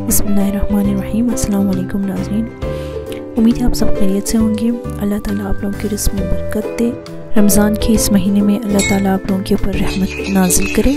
बिस्मिल्लाहिर्रहमानिर्रहीम। अस्सलाम वालेकुम नाज़रीन, उम्मीद है आप सब खैरियत से होंगे। अल्लाह ताला आप लोगों की रिज़्क़ में बरकत दे। रमज़ान के इस महीने में अल्लाह ताला आप लोगों के ऊपर रहमत नाज़िल करे।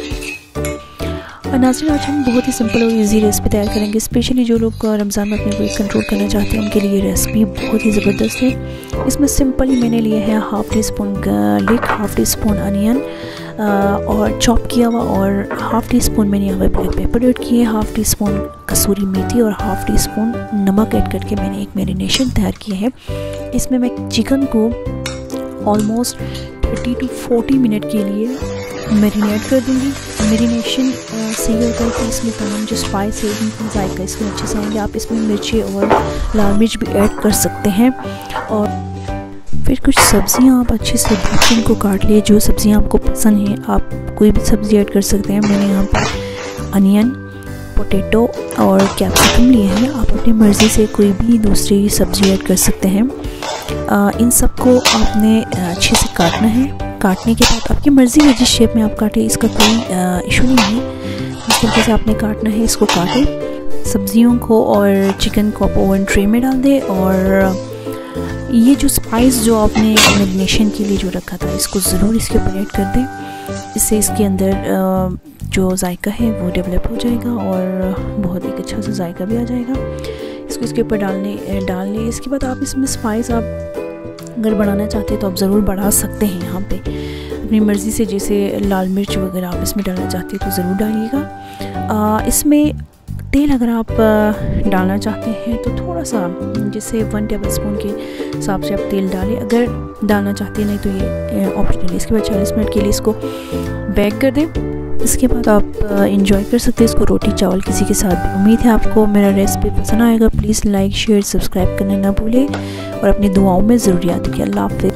और नाज़रीन, आज हम बहुत ही सिंपल और इजी रेसिपी तैयार करेंगे। स्पेशली जो लोग रमज़ान में अपने वेट कंट्रोल करना चाहते हैं उनके लिए ये रेसिपी बहुत ही ज़बरदस्त है। इसमें सिंपली मैंने लिए हैं half teaspoon garlic, half teaspoon onion और चॉप किया हुआ, और हाफ़ टी स्पून मैंने यहाँ पर ब्लैक पेपर ऐड किए, हाफ़ टी स्पून कसूरी मेथी और हाफ़ टी स्पून नमक ऐड करके मैंने एक मैरिनेशन तैयार किया है। इसमें मैं चिकन को ऑलमोस्ट 30 to 40 मिनट के लिए मैरिनेट कर दूँगी। मैरिनेशन सही होता है कि इसमें तमाम जो स्पाइस है उनका जायका इसमें अच्छे से आएंगे। आप इसमें मिर्ची और लाल मिर्च भी ऐड कर सकते हैं। और फिर कुछ सब्ज़ियाँ आप अच्छे से धोकर इनको काट लिए। जो सब्ज़ियाँ आपको पसंद हैं आप कोई भी सब्ज़ी ऐड कर सकते हैं। मैंने यहाँ पर अनियन, पोटैटो और कैप्सिकम लिए हैं। आप अपनी मर्ज़ी से कोई भी दूसरी सब्ज़ी ऐड कर सकते हैं। इन सब को आपने अच्छे से काटना है। काटने के बाद आपकी मर्ज़ी है जिस शेप में आप काटें, इसका कोई इशू नहीं है। इस तरीके से आपने काटना है। इसको काटें, सब्ज़ियों को और चिकन को आप ओवन ट्रे में डाल दें। और ये जो स्पाइस जो आपने मैरिनेशन के लिए जो रखा था इसको ज़रूर इसके ऊपर ऐड कर दें। इससे इसके अंदर जो जायका है वो डेवलप हो जाएगा और बहुत एक अच्छा सा जायका भी आ जाएगा। इसको इसके ऊपर डाल लें। इसके बाद आप इसमें स्पाइस आप अगर बढ़ाना चाहते हैं तो आप ज़रूर बढ़ा सकते हैं। यहाँ पे अपनी मर्ज़ी से, जैसे लाल मिर्च वगैरह आप इसमें डालना चाहते हैं तो ज़रूर डालिएगा। इसमें तेल अगर आप डालना चाहते हैं तो थोड़ा सा, जैसे 1 टेबल स्पून के हिसाब से आप तेल डालें। अगर डालना चाहते हैं नहीं तो ये ऑप्शनल है। इसके बाद 40 मिनट के लिए इसको बेक कर दें। इसके बाद आप इंजॉय कर सकते हैं इसको रोटी चावल किसी के साथ भी। उम्मीद है आपको मेरा रेसिपी पसंद आएगा। प्लीज़ लाइक शेयर सब्सक्राइब करना ना भूलें और अपनी दुआओं में ज़रूर याद रखिए। अल्लाह हाफ़िज़।